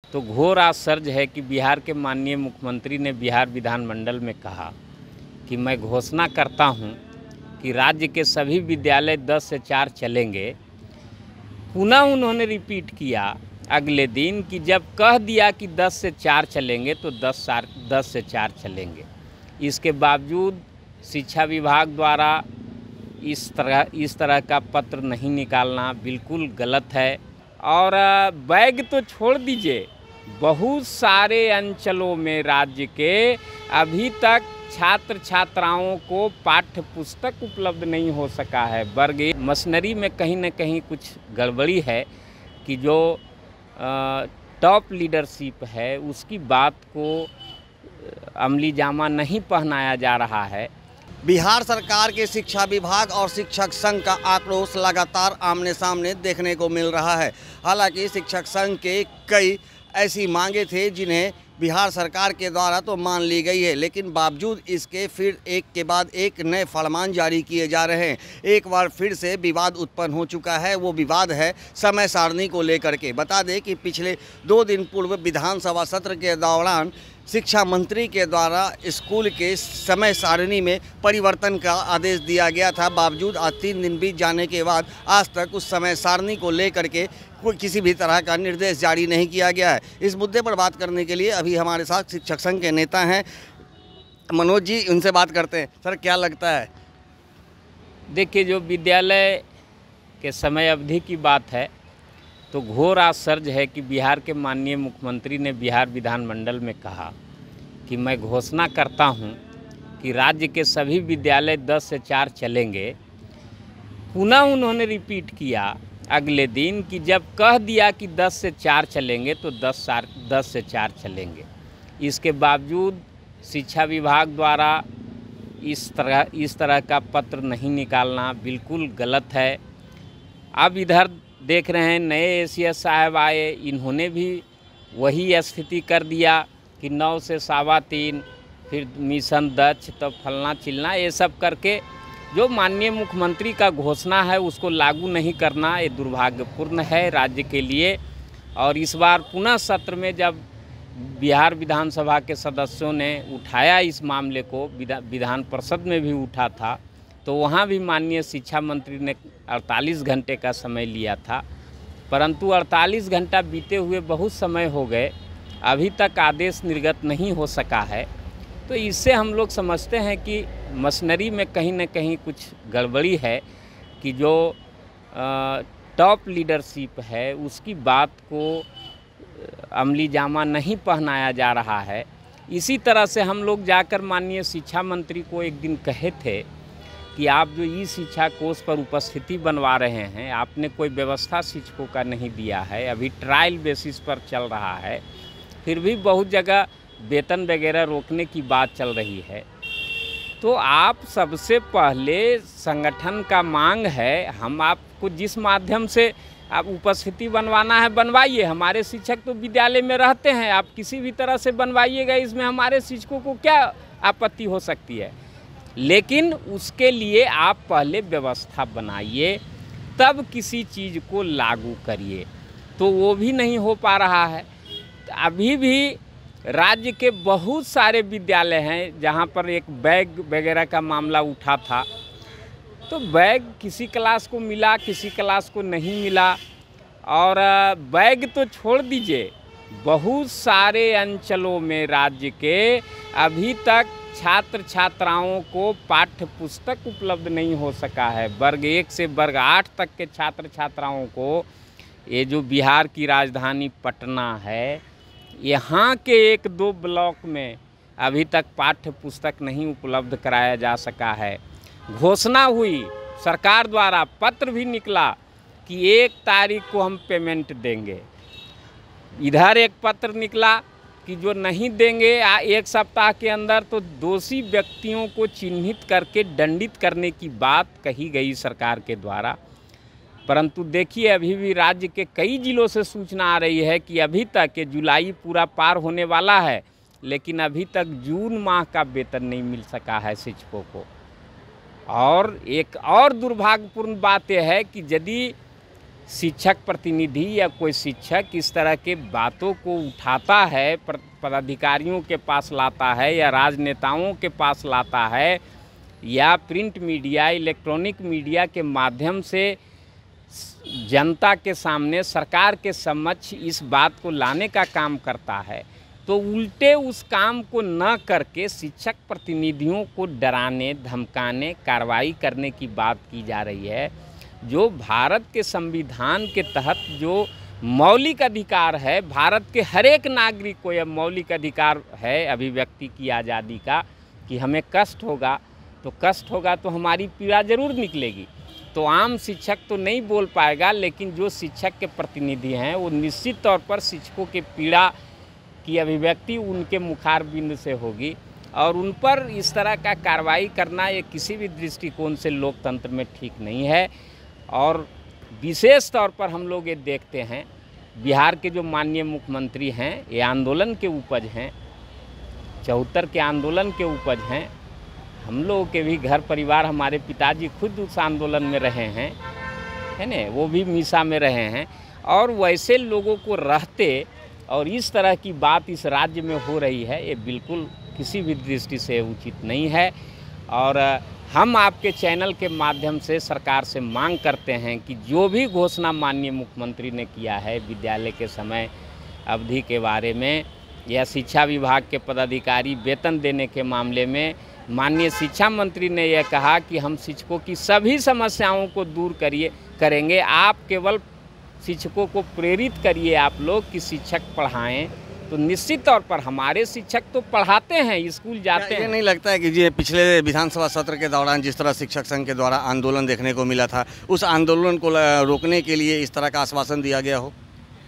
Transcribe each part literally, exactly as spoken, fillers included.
तो घोर आश्चर्य है कि बिहार के माननीय मुख्यमंत्री ने बिहार विधानमंडल में कहा कि मैं घोषणा करता हूं कि राज्य के सभी विद्यालय दस से चार चलेंगे। पुनः उन्होंने रिपीट किया अगले दिन कि जब कह दिया कि दस से चार चलेंगे तो दस चार दस से चार चलेंगे। इसके बावजूद शिक्षा विभाग द्वारा इस तरह इस तरह का पत्र नहीं निकालना बिल्कुल गलत है। और बैग तो छोड़ दीजिए, बहुत सारे अंचलों में राज्य के अभी तक छात्र छात्राओं को पाठ्य पुस्तक उपलब्ध नहीं हो सका है। वर्ग मशीनरी में कहीं न कहीं कुछ गड़बड़ी है कि जो टॉप लीडरशिप है उसकी बात को अमली जामा नहीं पहनाया जा रहा है। बिहार सरकार के शिक्षा विभाग और शिक्षक संघ का आक्रोश लगातार आमने सामने देखने को मिल रहा है। हालांकि शिक्षक संघ के कई ऐसी मांगे थे जिन्हें बिहार सरकार के द्वारा तो मान ली गई है, लेकिन बावजूद इसके फिर एक के बाद एक नए फरमान जारी किए जा रहे हैं। एक बार फिर से विवाद उत्पन्न हो चुका है। वो विवाद है समय सारणी को लेकर के। बता दें कि पिछले दो दिन पूर्व विधानसभा सत्र के दौरान शिक्षा मंत्री के द्वारा स्कूल के समय सारणी में परिवर्तन का आदेश दिया गया था। बावजूद आज तीन दिन बीत जाने के बाद आज तक उस समय सारणी को लेकर के कोई किसी भी तरह का निर्देश जारी नहीं किया गया है। इस मुद्दे पर बात करने के लिए अभी हमारे साथ शिक्षक संघ के नेता हैं मनोज जी, उनसे बात करते हैं। सर, क्या लगता है? देखिए, जो विद्यालय के समय अवधि की बात है तो घोर आश्चर्य है कि बिहार के माननीय मुख्यमंत्री ने बिहार विधानमंडल में कहा कि मैं घोषणा करता हूं कि राज्य के सभी विद्यालय दस से चार चलेंगे। पुनः उन्होंने रिपीट किया अगले दिन कि जब कह दिया कि दस से चार चलेंगे तो दस चार दस से चार चलेंगे। इसके बावजूद शिक्षा विभाग द्वारा इस तरह इस तरह का पत्र नहीं निकालना बिल्कुल गलत है। अब इधर देख रहे हैं नए एसीएस साहब आए, इन्होंने भी वही स्थिति कर दिया कि नौ से सवा तीन, फिर मिशन दक्ष, तो फलना चिलना, ये सब करके जो माननीय मुख्यमंत्री का घोषणा है उसको लागू नहीं करना ये दुर्भाग्यपूर्ण है राज्य के लिए। और इस बार पुनः सत्र में जब बिहार विधानसभा के सदस्यों ने उठाया इस मामले को, विधान परिषद में भी उठा था, तो वहाँ भी माननीय शिक्षा मंत्री ने अड़तालीस घंटे का समय लिया था। परंतु अड़तालीस घंटा बीते हुए बहुत समय हो गए, अभी तक आदेश निर्गत नहीं हो सका है। तो इससे हम लोग समझते हैं कि मशीनरी में कहीं न कहीं कुछ गड़बड़ी है कि जो टॉप लीडरशिप है उसकी बात को अमली जामा नहीं पहनाया जा रहा है। इसी तरह से हम लोग जाकर माननीय शिक्षा मंत्री को एक दिन कहे थे कि आप जो ई शिक्षा कोष पर उपस्थिति बनवा रहे हैं, आपने कोई व्यवस्था शिक्षकों का नहीं दिया है, अभी ट्रायल बेसिस पर चल रहा है, फिर भी बहुत जगह वेतन वगैरह रोकने की बात चल रही है। तो आप सबसे पहले संगठन का मांग है, हम आपको जिस माध्यम से आप उपस्थिति बनवाना है बनवाइए। हमारे शिक्षक तो विद्यालय में रहते हैं, आप किसी भी तरह से बनवाइएगा, इसमें हमारे शिक्षकों को क्या आपत्ति हो सकती है। लेकिन उसके लिए आप पहले व्यवस्था बनाइए, तब किसी चीज़ को लागू करिए। तो वो भी नहीं हो पा रहा है। अभी भी राज्य के बहुत सारे विद्यालय हैं जहाँ पर एक बैग वगैरह का मामला उठा था, तो बैग किसी क्लास को मिला, किसी क्लास को नहीं मिला। और बैग तो छोड़ दीजिए, बहुत सारे अंचलों में राज्य के अभी तक छात्र छात्राओं को पाठ्य पुस्तक उपलब्ध नहीं हो सका है। वर्ग एक से वर्ग आठ तक के छात्र छात्राओं को, ये जो बिहार की राजधानी पटना है, यहाँ के एक दो ब्लॉक में अभी तक पाठ्य पुस्तक नहीं उपलब्ध कराया जा सका है। घोषणा हुई सरकार द्वारा, पत्र भी निकला कि एक तारीख को हम पेमेंट देंगे। इधर एक पत्र निकला कि जो नहीं देंगे एक सप्ताह के अंदर, तो दोषी व्यक्तियों को चिन्हित करके दंडित करने की बात कही गई सरकार के द्वारा। परंतु देखिए, अभी भी राज्य के कई जिलों से सूचना आ रही है कि अभी तक ये जुलाई पूरा पार होने वाला है, लेकिन अभी तक जून माह का वेतन नहीं मिल सका है शिक्षकों को। और एक और दुर्भाग्यपूर्ण बात यह है कि यदि शिक्षक प्रतिनिधि या कोई शिक्षक इस तरह के बातों को उठाता है, पदाधिकारियों के पास लाता है या राजनेताओं के पास लाता है या प्रिंट मीडिया, इलेक्ट्रॉनिक मीडिया के माध्यम से जनता के सामने, सरकार के समक्ष इस बात को लाने का काम करता है, तो उल्टे उस काम को न करके शिक्षक प्रतिनिधियों को डराने, धमकाने, कार्रवाई करने की बात की जा रही है। जो भारत के संविधान के तहत जो मौलिक अधिकार है, भारत के हर एक नागरिक को यह मौलिक अधिकार है अभिव्यक्ति की आज़ादी का, कि हमें कष्ट होगा तो कष्ट होगा तो हमारी पीड़ा ज़रूर निकलेगी। तो आम शिक्षक तो नहीं बोल पाएगा, लेकिन जो शिक्षक के प्रतिनिधि हैं वो निश्चित तौर पर शिक्षकों के पीड़ा की अभिव्यक्ति उनके मुखारबिंद से होगी, और उन पर इस तरह का कार्रवाई करना ये किसी भी दृष्टिकोण से लोकतंत्र में ठीक नहीं है। और विशेष तौर पर हम लोग ये देखते हैं, बिहार के जो माननीय मुख्यमंत्री हैं ये आंदोलन के उपज हैं, चौहत्तर के आंदोलन के उपज हैं। हम लोगों के भी घर परिवार, हमारे पिताजी खुद उस आंदोलन में रहे हैं, है ना, वो भी मीसा में रहे हैं। और वैसे लोगों को रहते और इस तरह की बात इस राज्य में हो रही है, ये बिल्कुल किसी भी दृष्टि से उचित नहीं है। और हम आपके चैनल के माध्यम से सरकार से मांग करते हैं कि जो भी घोषणा माननीय मुख्यमंत्री ने किया है विद्यालय के समय अवधि के बारे में या शिक्षा विभाग के पदाधिकारी वेतन देने के मामले में, माननीय शिक्षा मंत्री ने यह कहा कि हम शिक्षकों की सभी समस्याओं को दूर करिए करेंगे। आप केवल शिक्षकों को प्रेरित करिए आप लोग कि शिक्षक पढ़ाएं, तो निश्चित तौर पर हमारे शिक्षक तो पढ़ाते हैं, स्कूल जाते हैं। ये नहीं लगता है कि जी पिछले विधानसभा सत्र के दौरान जिस तरह शिक्षक संघ के द्वारा आंदोलन देखने को मिला था, उस आंदोलन को रोकने के लिए इस तरह का आश्वासन दिया गया हो?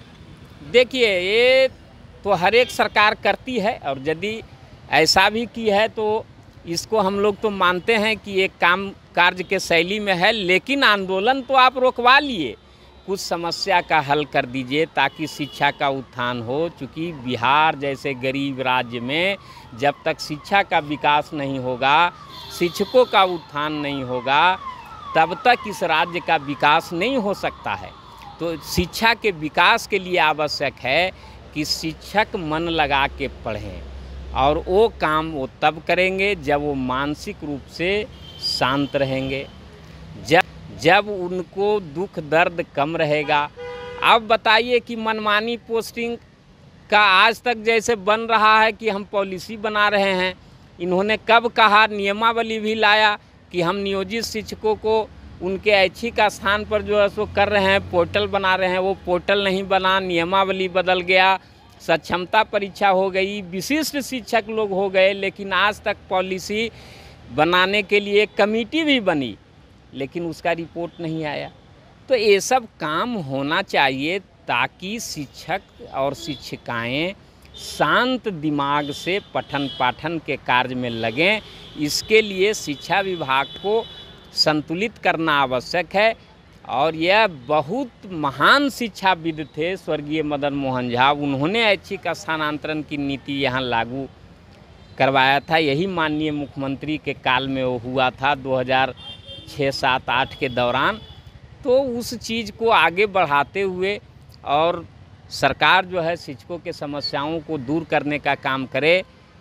देखिए, ये तो हर एक सरकार करती है, और यदि ऐसा भी की है तो इसको हम लोग तो मानते हैं कि एक काम कार्य के शैली में है, लेकिन आंदोलन तो आप रोकवा लिए, कुछ समस्या का हल कर दीजिए ताकि शिक्षा का उत्थान हो। चूँकि बिहार जैसे गरीब राज्य में जब तक शिक्षा का विकास नहीं होगा, शिक्षकों का उत्थान नहीं होगा, तब तक इस राज्य का विकास नहीं हो सकता है। तो शिक्षा के विकास के लिए आवश्यक है कि शिक्षक मन लगा के पढ़ें, और वो काम वो तब करेंगे जब वो मानसिक रूप से शांत रहेंगे, जब जब उनको दुख दर्द कम रहेगा। अब बताइए कि मनमानी पोस्टिंग का आज तक जैसे बन रहा है कि हम पॉलिसी बना रहे हैं, इन्होंने कब कहा, नियमावली भी लाया कि हम नियोजित शिक्षकों को उनके ऐच्छिक स्थान पर जो है सो कर रहे हैं, पोर्टल बना रहे हैं, वो पोर्टल नहीं बना, नियमावली बदल गया, सक्षमता परीक्षा हो गई, विशिष्ट शिक्षक लोग हो गए, लेकिन आज तक पॉलिसी बनाने के लिए कमेटी भी बनी, लेकिन उसका रिपोर्ट नहीं आया। तो ये सब काम होना चाहिए ताकि शिक्षक और शिक्षिकाएं शांत दिमाग से पठन पाठन के कार्य में लगें। इसके लिए शिक्षा विभाग को संतुलित करना आवश्यक है। और यह बहुत महान शिक्षाविद थे स्वर्गीय मदन मोहन झा, उन्होंने ऐच्छिक स्थानांतरण की नीति यहाँ लागू करवाया था। यही माननीय मुख्यमंत्री के काल में वो हुआ था दो हज़ार छः सात आठ के दौरान। तो उस चीज़ को आगे बढ़ाते हुए और सरकार जो है शिक्षकों के समस्याओं को दूर करने का काम करे।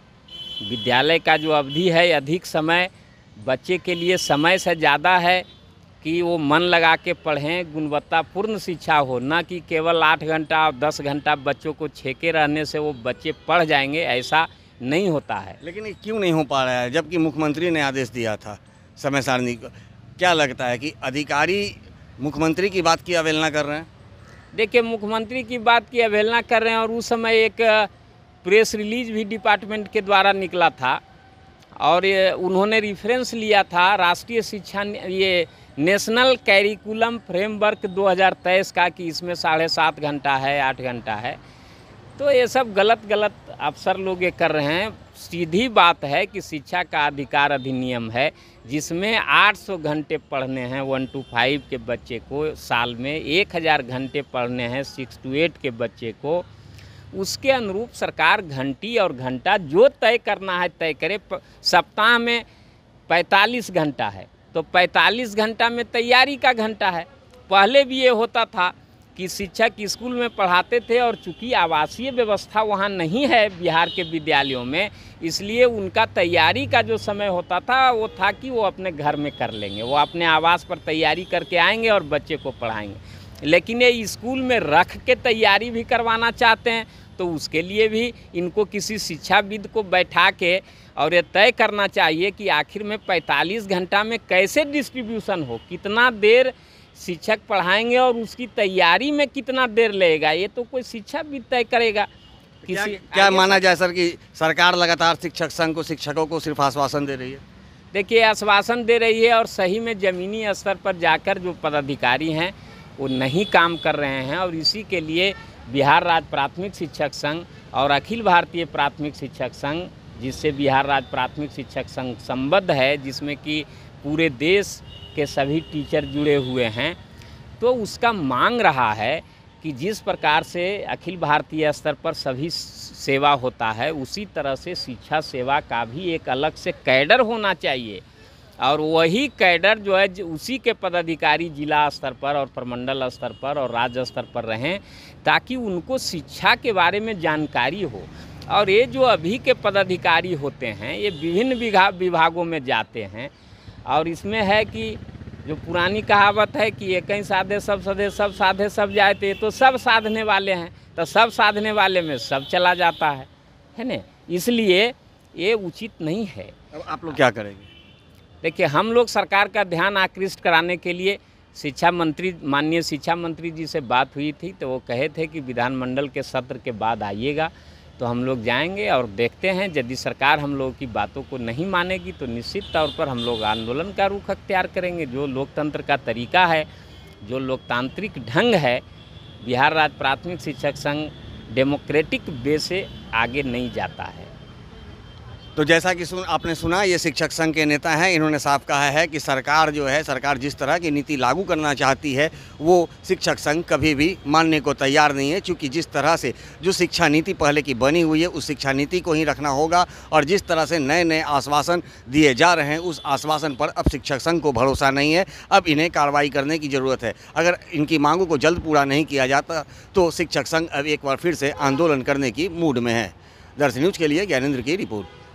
विद्यालय का जो अवधि है अधिक समय बच्चे के लिए समय से ज़्यादा है कि वो मन लगा के पढ़ें, गुणवत्तापूर्ण शिक्षा हो, ना कि केवल आठ घंटा और दस घंटा बच्चों को छेके रहने से वो बच्चे पढ़ जाएंगे, ऐसा नहीं होता है। लेकिन ये क्यों नहीं हो पा रहा है, जबकि मुख्यमंत्री ने आदेश दिया था समय सारणी को? क्या लगता है कि अधिकारी मुख्यमंत्री की बात की अवहेलना कर रहे हैं? देखिए, मुख्यमंत्री की बात की अवहेलना कर रहे हैं, और उस समय एक प्रेस रिलीज भी डिपार्टमेंट के द्वारा निकला था, और ये उन्होंने रेफरेंस लिया था राष्ट्रीय शिक्षा ये नेशनल कैरिकुलम फ्रेमवर्क दो हज़ार तेईस का, कि इसमें साढ़े सात घंटा है, आठ घंटा है। तो ये सब गलत गलत अफसर लोग ये कर रहे हैं। सीधी बात है कि शिक्षा का अधिकार अधिनियम है जिसमें आठ सौ घंटे पढ़ने हैं वन टू फाइव के बच्चे को, साल में एक हज़ार घंटे पढ़ने हैं सिक्स टू एट के बच्चे को। उसके अनुरूप सरकार घंटी और घंटा जो तय करना है तय करे। सप्ताह में पैंतालीस घंटा है तो पैंतालीस घंटा में तैयारी का घंटा है, पहले भी ये होता था कि शिक्षक स्कूल में पढ़ाते थे और चूंकि आवासीय व्यवस्था वहाँ नहीं है बिहार के विद्यालयों में, इसलिए उनका तैयारी का जो समय होता था वो था कि वो अपने घर में कर लेंगे, वो अपने आवास पर तैयारी करके आएंगे और बच्चे को पढ़ाएंगे। लेकिन ये स्कूल में रख के तैयारी भी करवाना चाहते हैं, तो उसके लिए भी इनको किसी शिक्षाविद को बैठा के और ये तय करना चाहिए कि आखिर में पैंतालीस घंटा में कैसे डिस्ट्रीब्यूशन हो, कितना देर शिक्षक पढ़ाएंगे और उसकी तैयारी में कितना देर लगेगा, ये तो कोई शिक्षाविद तय करेगा। क्या, किसी क्या माना जाए सर कि सरकार लगातार शिक्षक संघ को, शिक्षकों को सिर्फ आश्वासन दे रही है? देखिए, आश्वासन दे रही है और सही में ज़मीनी स्तर पर जाकर जो पदाधिकारी हैं वो नहीं काम कर रहे हैं, और इसी के लिए बिहार राज्य प्राथमिक शिक्षक संघ और अखिल भारतीय प्राथमिक शिक्षक संघ, जिससे बिहार राज्य प्राथमिक शिक्षक संघ संबद्ध है, जिसमें कि पूरे देश के सभी टीचर जुड़े हुए हैं, तो उसका मांग रहा है कि जिस प्रकार से अखिल भारतीय स्तर पर सभी सेवा होता है, उसी तरह से शिक्षा सेवा का भी एक अलग से कैडर होना चाहिए, और वही कैडर जो है उसी के पदाधिकारी जिला स्तर पर और प्रमंडल स्तर पर और राज्य स्तर पर रहें, ताकि उनको शिक्षा के बारे में जानकारी हो। और ये जो अभी के पदाधिकारी होते हैं ये विभिन्न विभागों में जाते हैं, और इसमें है कि जो पुरानी कहावत है कि एक ही साधे सब सधे, सब साधे सब जाते, तो सब साधने वाले हैं, तो सब साधने वाले में सब चला जाता है, है ना। इसलिए ये उचित नहीं है। अब आप लोग क्या करेंगे? देखिए, हम लोग सरकार का ध्यान आकृष्ट कराने के लिए शिक्षा मंत्री, माननीय शिक्षा मंत्री जी से बात हुई थी, तो वो कहे थे कि विधानमंडल के सत्र के बाद आइएगा, तो हम लोग जाएंगे और देखते हैं। यदि सरकार हम लोगों की बातों को नहीं मानेगी तो निश्चित तौर पर हम लोग आंदोलन का रुख अख्तियार करेंगे। जो लोकतंत्र का तरीका है, जो लोकतांत्रिक ढंग है, बिहार राज्य प्राथमिक शिक्षक संघ डेमोक्रेटिक वे से आगे नहीं जाता है। तो जैसा कि सुन आपने सुना, ये शिक्षक संघ के नेता हैं, इन्होंने साफ कहा है कि सरकार जो है, सरकार जिस तरह की नीति लागू करना चाहती है वो शिक्षक संघ कभी भी मानने को तैयार नहीं है, क्योंकि जिस तरह से जो शिक्षा नीति पहले की बनी हुई है उस शिक्षा नीति को ही रखना होगा, और जिस तरह से नए नए आश्वासन दिए जा रहे हैं उस आश्वासन पर अब शिक्षक संघ को भरोसा नहीं है। अब इन्हें कार्रवाई करने की ज़रूरत है। अगर इनकी मांगों को जल्द पूरा नहीं किया जाता तो शिक्षक संघ अब एक बार फिर से आंदोलन करने की मूड में है। दर्शन न्यूज़ के लिए ज्ञानेंद्र की रिपोर्ट।